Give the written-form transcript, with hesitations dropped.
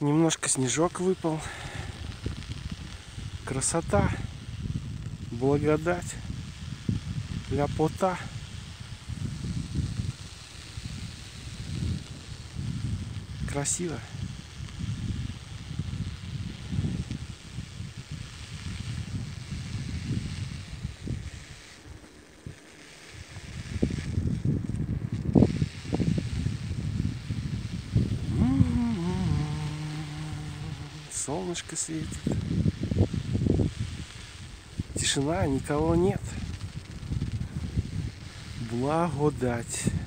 Немножко снежок выпал. Красота, благодать, ляпота. Красиво. Солнышко светит. Тишина, никого нет. Благодать.